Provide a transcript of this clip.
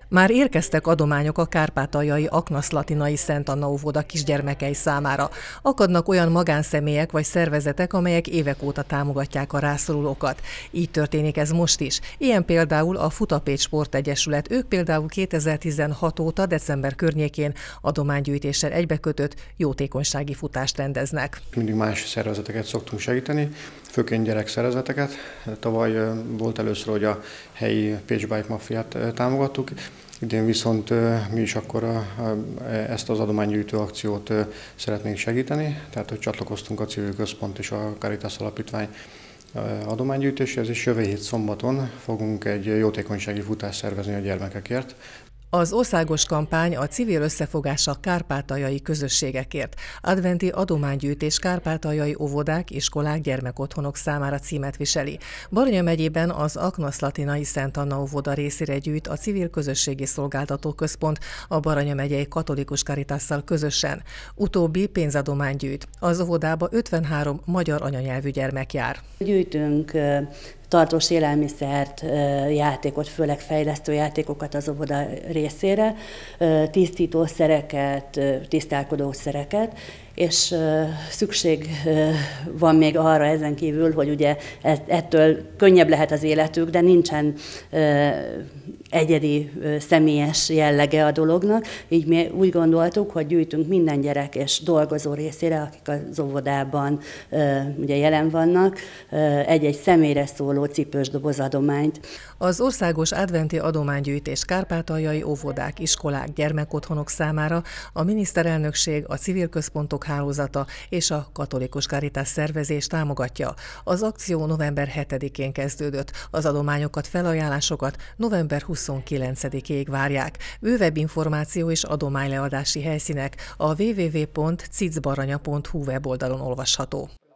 Már érkeztek adományok a kárpátaljai Aknaszlatinai Szent Anna óvoda kisgyermekei számára. Akadnak olyan magánszemélyek vagy szervezetek, amelyek évek óta támogatják a rászorulókat. Így történik ez most is. Ilyen például a Futapécs Sportegyesület. Ők például 2016 óta december környékén adománygyűjtéssel egybekötött jótékonysági futást rendeznek. Mindig más szervezeteket szoktunk segíteni, főként gyerekszervezeteket. Tavaly volt először, hogy a helyi Pécs Bike Mafiát támogattuk. Idén viszont mi is akkor ezt az adománygyűjtő akciót szeretnénk segíteni, tehát hogy csatlakoztunk a Civil Központ és a Caritas Alapítvány adománygyűjtéséhez, és jövő hét szombaton fogunk egy jótékonysági futást szervezni a gyermekekért. Az országos kampány a civil összefogás a kárpátaljai közösségekért. Adventi adománygyűjtés kárpátaljai óvodák, iskolák, gyermekotthonok számára címet viseli. Baranya megyében az Aknaszlatinai Szent Anna óvoda részére gyűjt a Civil Közösségi Szolgáltató Központ a Baranya megyei katolikus Caritasszal közösen. Utóbbi pénzadomány gyűjt. Az óvodába 53 magyar anyanyelvű gyermek jár. Gyűjtünk tartós élelmiszert, játékot, főleg fejlesztő játékokat az óvoda részére, tisztítószereket, tisztálkodószereket, és szükség van még arra ezen kívül, hogy ugye ettől könnyebb lehet az életük, de nincsen egyedi, személyes jellege a dolognak, így mi úgy gondoltuk, hogy gyűjtünk minden gyerek és dolgozó részére, akik az óvodában ugye jelen vannak, egy-egy személyre szóló cipős dobozadományt. Az országos adventi adománygyűjtés kárpátaljai óvodák, iskolák, gyermekotthonok számára a miniszterelnökség, a civil központok hálózata és a katolikus Caritas szervezés támogatja. Az akció november 7-én kezdődött. Az adományokat, felajánlásokat november 29-ig várják. Bővebb információ és adományleadási helyszínek a www.cicbaranya.hu weboldalon olvasható.